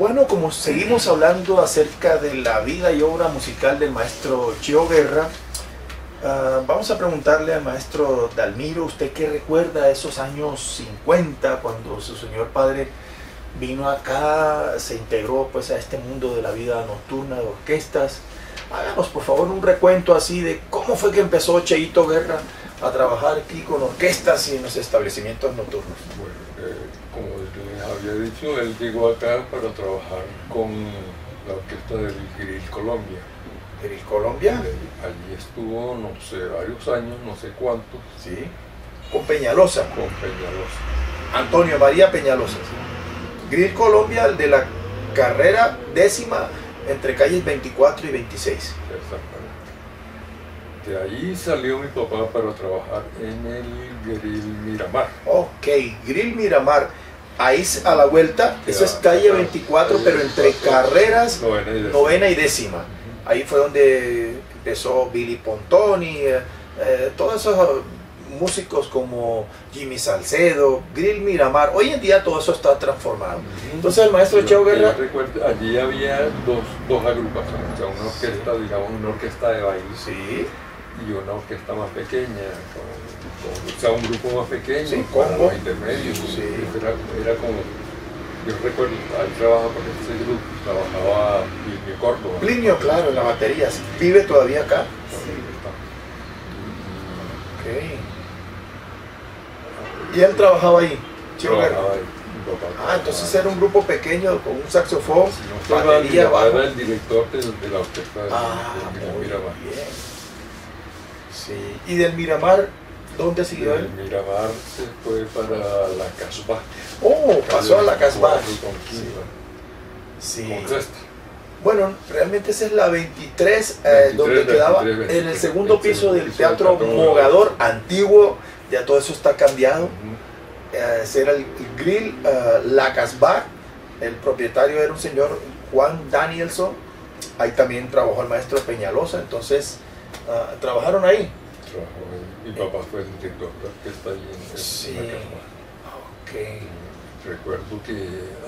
Bueno, como seguimos hablando acerca de la vida y obra musical del maestro Cheo Guerra, vamos a preguntarle al maestro Dalmiro, ¿usted qué recuerda de esos años 50 cuando su señor padre vino acá, se integró pues a este mundo de la vida nocturna de orquestas? Háganos por favor un recuento así de cómo fue que empezó Cheito Guerra a trabajar aquí con orquestas y en los establecimientos nocturnos. Bueno, como les había dicho, él llegó acá para trabajar con la orquesta del Grill Colombia. ¿Grill Colombia? Allí estuvo, no sé, varios años, no sé cuántos. Sí. Con Peñalosa. Con Peñalosa. Antonio María Peñalosa. Sí. Grill Colombia, el de la carrera 10ª entre calles 24 y 26. Exactamente. De ahí salió mi papá para trabajar en el Grill Miramar. Ok, Grill Miramar. Ahí a la vuelta, eso es calle 24, pero entre carreras 9ª y 10ª. Ahí fue donde empezó Billy Pontoni, todos esos músicos como Jimmy Salcedo, Grill Miramar. Hoy en día todo eso está transformado. Entonces el maestro Cheo Guerra... Recuerdo, allí había dos agrupaciones, o sea, una orquesta, digamos, una orquesta de baile. Sí. Y una orquesta más pequeña, o sea, un grupo más pequeño, sí, con los intermedios. Sí. Era como, yo recuerdo, ahí trabajaba con ese grupo, trabajaba Plinio Córdoba. Plinio, claro, en la batería. ¿Vive todavía acá? Sí, está. Ok. ¿Y él trabajaba ahí? Trabajaba ahí. Entonces era un grupo pequeño con un saxofón, no, batería, era el director de la orquesta del Miramar. Bien. Sí. ¿Y del Miramar, dónde siguió él? El Miramar se fue para la Casbah. Oh, pasó a la Casbah. Sí. Con Crespi. Bueno, realmente esa es la 23, donde quedaba en el segundo piso del Teatro Mogador antiguo. Ya todo eso está cambiado. Ese era el Grill La Casbah. El propietario era un señor Juan Danielson. Ahí también trabajó el maestro Peñalosa. Entonces trabajaron ahí. Trabajó ahí. Mi papá fue el director que está ahí en sí. La Casbah. Okay. Recuerdo que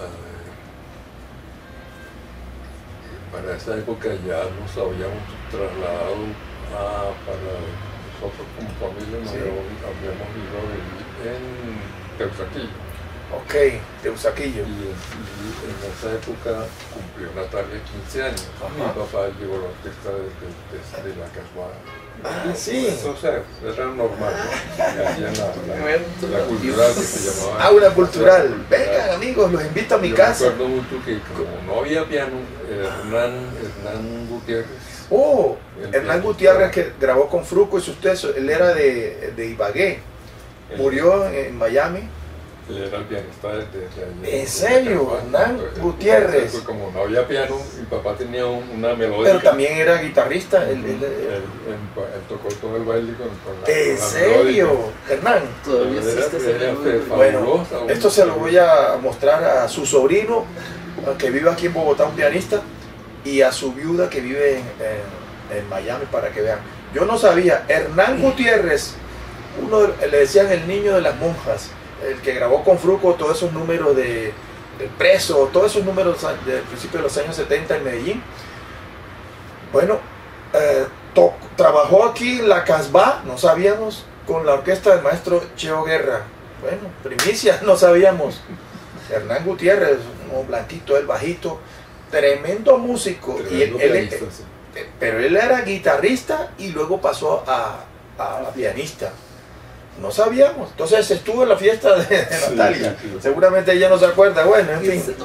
para esa época ya nos habíamos trasladado para nosotros como familia, nos habíamos ido a vivir en Teusaquillo. Ok, Teusaquillo. Y en esa época cumplió Natalia 15 años. Mi papá llegó a la orquesta de la Casbah. Sí. Eso, o sea, era normal, ¿no? Hacían la cultural que se llamaba. Una cultural. Vengan amigos, los invito a mi casa. Yo recuerdo mucho que como no había piano, Hernán Gutiérrez. Oh, Hernán Gutiérrez que grabó con Fruco y sus tesos. Él era de Ibagué. Murió en Miami. Él era el pianista desde allá. ¿En serio? Hernán Gutiérrez. Pues como no había piano, mi papá tenía una melodía. Pero también era guitarrista. Él tocó todo el baile con la ¿En serio? Hernán. Todavía Bueno, esto se lo voy a mostrar a su sobrino, que vive aquí en Bogotá, un pianista, y a su viuda que vive en Miami, para que vean. Yo no sabía. Hernán Gutiérrez, le decían el niño de las monjas, el que grabó con Fruco todos esos números de Preso, todos esos números del principio de los años 70 en Medellín. Bueno, trabajó aquí en la Casbah, no sabíamos, con la orquesta del maestro Cheo Guerra. Bueno, primicia, no sabíamos. Hernán Gutiérrez, un blanquito, el bajito, tremendo músico. Pero él era guitarrista y luego pasó a pianista. No sabíamos. Entonces estuvo en la fiesta de Natalia. Sí. Seguramente ella no se acuerda. Bueno, en fin.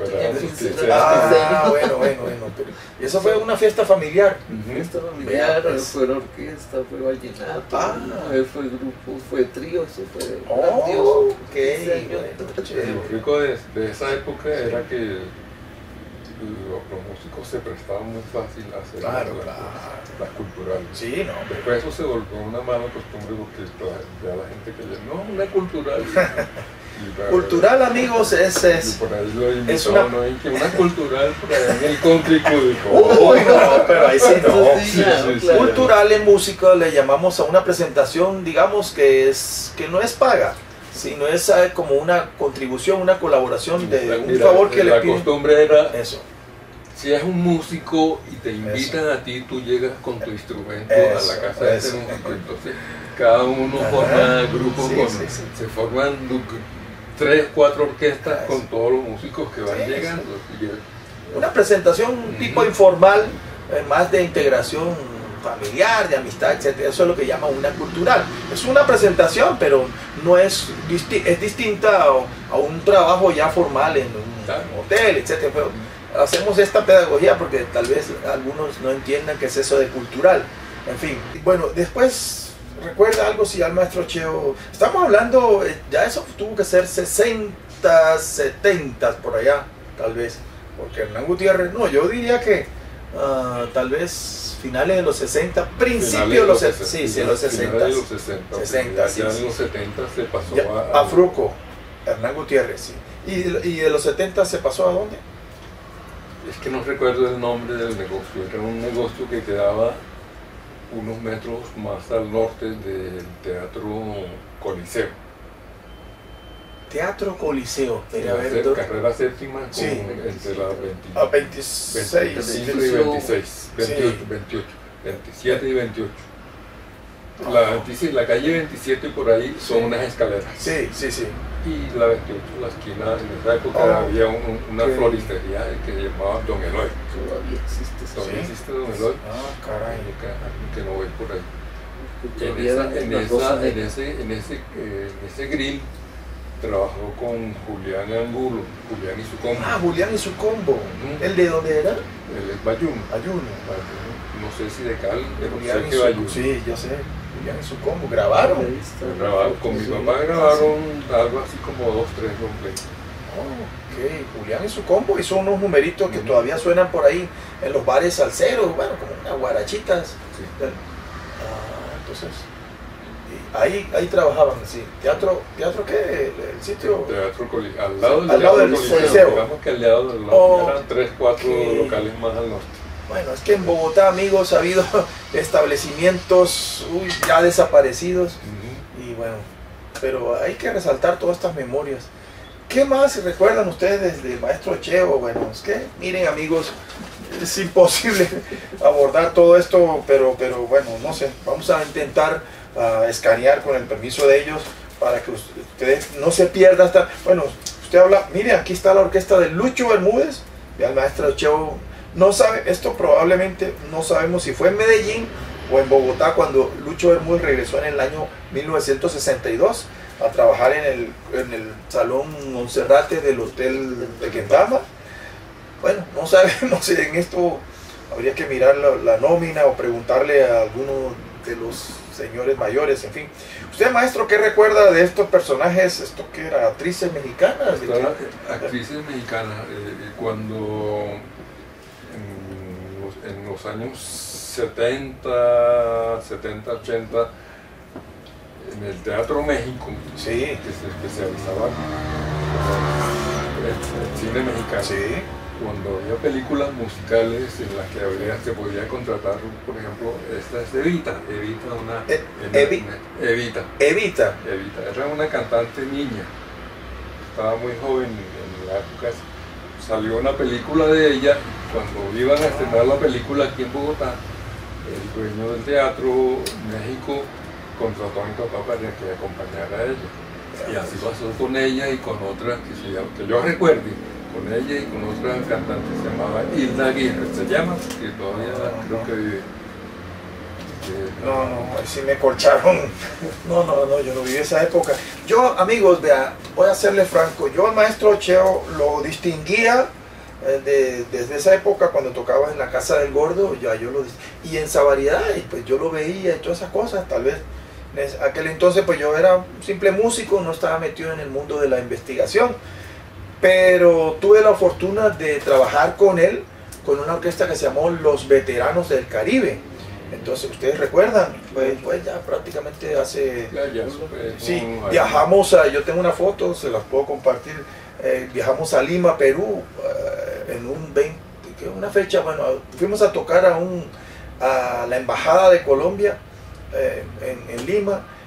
Bueno. Y eso fue una fiesta familiar. Fiesta familiar, fue orquesta, fue vallenato, fue grupo, fue trío, eso fue grandioso. Lo rico de esa época era que los músicos se prestaban muy fácil a hacer las culturales. Sí, no. Después eso se volvió una mala costumbre porque ya la gente que no, una cultural. Cultural, amigos, es por ahí lo invitaron, una cultural por ahí en el country club. Uy, no, pero ahí sí no. Cultural en música le llamamos a una presentación, digamos, que no es paga, sino es como una contribución, una colaboración de un Mira, favor que le la piden. costumbre era, Eso. si es un músico y te invitan a ti, tú llegas con tu instrumento a la casa de ese músico. Entonces, cada uno forma grupos, se forman 3, 4 orquestas con todos los músicos que van llegando. Una presentación tipo informal, más de integración familiar, de amistad, etcétera. Eso es lo que llaman una cultural. Es una presentación, pero no es distinta a un trabajo ya formal en un hotel, etcétera. Pero hacemos esta pedagogía porque tal vez algunos no entiendan qué es eso de cultural. En fin, bueno, después recuerda algo si al maestro Cheo, estamos hablando, ya eso tuvo que ser 60, 70 por allá, tal vez, porque Hernán Gutiérrez, no, yo diría que tal vez finales de los 60, principios de los 60. Sí, sí, los 60. Finales de los 60. 60, sí, ya sí, en los 70 se pasó ya, a Fruco, Hernán Gutiérrez, sí. ¿Y de los 70 se pasó a dónde? Es que no recuerdo el nombre del negocio, era un negocio que quedaba unos metros más al norte del Teatro Coliseo. Teatro Coliseo, carrera séptima con entre las 25 y 26, 28, 27 y 28. La calle 27 por ahí son unas escaleras. Sí, sí, sí. Y la 28, la esquina, en esa época había una floristería que se llamaba Don Eloy. Todavía existe. Todavía existe Don Eloy. Ah, caray. Que no voy por ahí. En ese grill trabajó con Julián Angulo, Julián y su combo. Ah, Julián y su combo. ¿El de dónde era? Él es Bayuno. Bayuno. No sé si de Cali, pero Julián sé que Bayuno. Sí, yo sé. Julián y su combo. ¿Grabaron? Con mi papá grabaron algo así como 2, 3 completos. Ok, Julián y su combo hizo unos numeritos que todavía suenan por ahí en los bares salseros, bueno, como unas guarachitas. Sí. Entonces, ahí trabajaban, sí. ¿Teatro qué? ¿El sitio? Teatro Coliseo, al lado del Coliseo. Digamos que al lado del lado, eran 3, 4 locales más al norte. Bueno, es que en Bogotá, amigos, ha habido establecimientos ya desaparecidos. Y bueno, pero hay que resaltar todas estas memorias. ¿Qué más recuerdan ustedes del maestro Cheo? Bueno, es que, miren, amigos, es imposible abordar todo esto, pero bueno, no sé, vamos a intentar escanear con el permiso de ellos para que ustedes no se pierdan. Bueno, usted habla, mire, aquí está la orquesta de Lucho Bermúdez, y al maestro Cheo. No sabe, esto probablemente no sabemos si fue en Medellín o en Bogotá cuando Lucho Bermúdez regresó en el año 1962 a trabajar en el Salón Monserrate del Hotel de Quendama. Bueno, no sabemos si en esto habría que mirar la nómina o preguntarle a alguno de los señores mayores, en fin. ¿Usted, maestro, qué recuerda de estos personajes? ¿Esto qué era? ¿Actrices mexicanas? Actrices mexicanas, cuando en los años 70, 80, en el Teatro México, que se especializaba en el cine mexicano, cuando había películas musicales en las que se podía contratar, por ejemplo, esta es Evita, era una cantante niña, estaba muy joven en la época. Salió una película de ella. Cuando iban a estrenar la película aquí en Bogotá, el dueño del Teatro México contrató a mi papá para que acompañara a ella. Y así pasó con ella y con otra que yo recuerde, con ella y con otra cantante que se llamaba Hilda Aguirre. Se llama, que todavía creo que vive. No, ahí sí me corcharon. No, yo no viví esa época. Yo, amigos, vea, voy a serle franco, yo al maestro Cheo lo distinguía desde esa época cuando tocaba en la Casa del Gordo, y en Savariedad, y pues yo lo veía y todas esas cosas. Tal vez en aquel entonces pues yo era un simple músico, no estaba metido en el mundo de la investigación, pero tuve la fortuna de trabajar con él, con una orquesta que se llamó Los Veteranos del Caribe. Entonces, ustedes recuerdan, pues ya prácticamente hace... viajamos yo tengo una foto, se las puedo compartir, viajamos a Lima, Perú, en una fecha, bueno, fuimos a tocar a la Embajada de Colombia en Lima,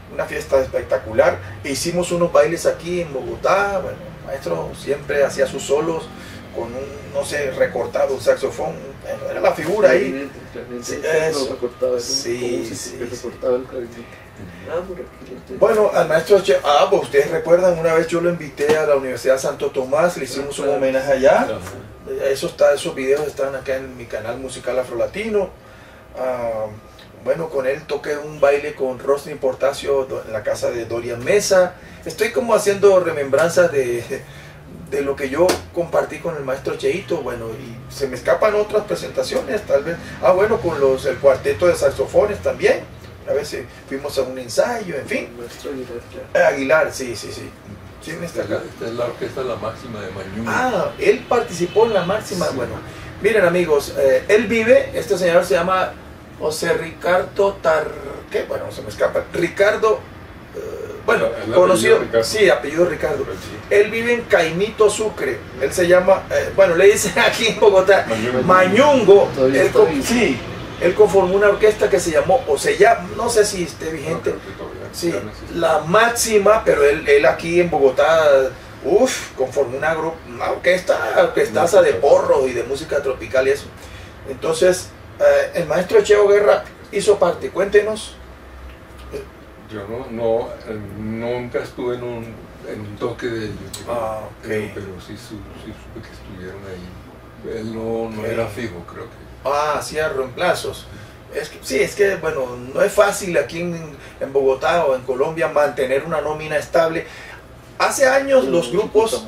una fiesta espectacular. E hicimos unos bailes aquí en Bogotá. Bueno, el maestro siempre hacía sus solos con un, no sé, recortado, un saxofón. Bueno, era la figura ahí. Sí, eso. Recortaba, sí. Recortaba el clarinete. Bueno, al maestro pues ustedes recuerdan, una vez yo lo invité a la Universidad Santo Tomás, le hicimos un homenaje allá. Esos videos están acá en mi canal musical Afrolatino. Bueno, con él toqué un baile con Rosny Portacio en la casa de Dorian Mesa. Estoy como haciendo remembranzas de lo que yo compartí con el maestro Cheito. Bueno, y se me escapan otras presentaciones, tal vez. Bueno, con el cuarteto de saxofones también. A veces fuimos a un ensayo, en fin. Maestro Aguilar. Aguilar, sí. ¿Quién está acá? Esta es la orquesta La Máxima de Mañú. Él participó en La Máxima. Sí. Bueno, miren amigos, él vive, este señor se llama José Ricardo ¿qué? Bueno, se me escapa. Ricardo, conocido, sí, apellido Ricardo. Sí. Él vive en Caimito, Sucre. Él se llama, le dicen aquí en Bogotá, Mañungo. Él conformó una orquesta que se llamó, no sé si esté vigente, La Máxima, pero él aquí en Bogotá, conformó una orquestaza de porro y de música tropical y eso. Entonces, el maestro Cheo Guerra hizo parte, cuéntenos. Yo nunca estuve en un toque de ellos, pero sí supe que estuvieron ahí. Él no era fijo, creo que. Hacía reemplazos. Es que bueno, no es fácil aquí en Bogotá o en Colombia mantener una nómina estable. Hace años los grupos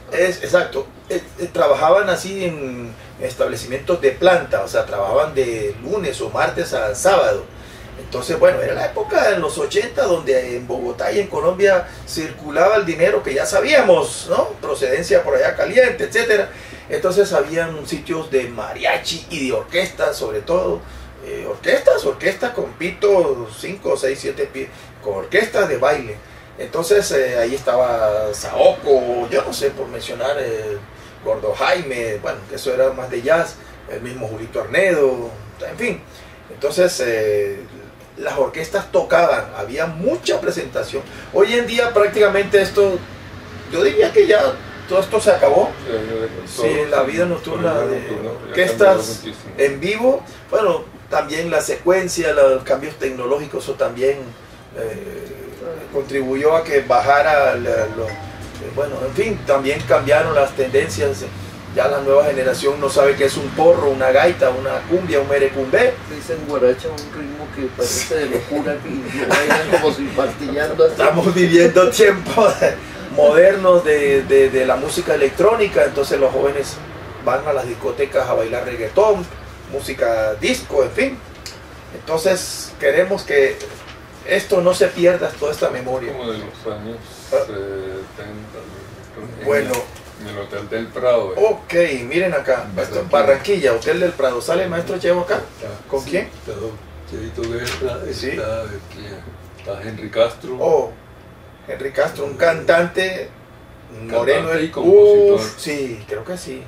trabajaban así en establecimientos de planta, o sea, trabajaban de lunes o martes a sábado. Entonces, bueno, era la época de los 80 donde en Bogotá y en Colombia circulaba el dinero que ya sabíamos, ¿no? Procedencia por allá caliente, etcétera. Entonces habían sitios de mariachi y de orquestas, sobre todo. Orquestas con pitos 5, 6, 7 pies, con orquestas de baile. Entonces ahí estaba Saoco, yo no sé, por mencionar Gordo Jaime, bueno, que eso era más de jazz, el mismo Julito Arnedo, en fin. Entonces las orquestas tocaban, había mucha presentación. Hoy en día prácticamente esto, yo diría que ya todo esto se acabó. Sí, la vida nocturna de orquestas en vivo, bueno, también la secuencia, los cambios tecnológicos, eso también contribuyó a que bajara, bueno, en fin, también cambiaron las tendencias. Ya la nueva generación no sabe qué es un porro, una gaita, una cumbia, un merecumbé. Dicen guaracha, un ritmo que parece de locura, que vayan como si martillando. Estamos viviendo tiempos modernos de la música electrónica, entonces los jóvenes van a las discotecas a bailar reggaetón, música disco, en fin. Entonces queremos que esto no se pierda, toda esta memoria. Como de los años 70. Bueno. En el Hotel del Prado. Ok, miren acá, Barranquilla, Hotel del Prado. ¿Sale el maestro Chevo acá? ¿Con quién? Cheito Guerra, está Henry Castro. Henry Castro, un cantante moreno y compositor. Sí, creo que sí.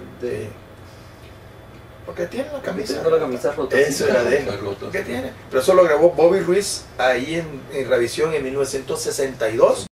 Porque tiene la camisa. Tengo la camisa rota. Eso era de él. ¿Qué tiene? Pero eso lo grabó Bobby Ruiz ahí en Revisión en 1962.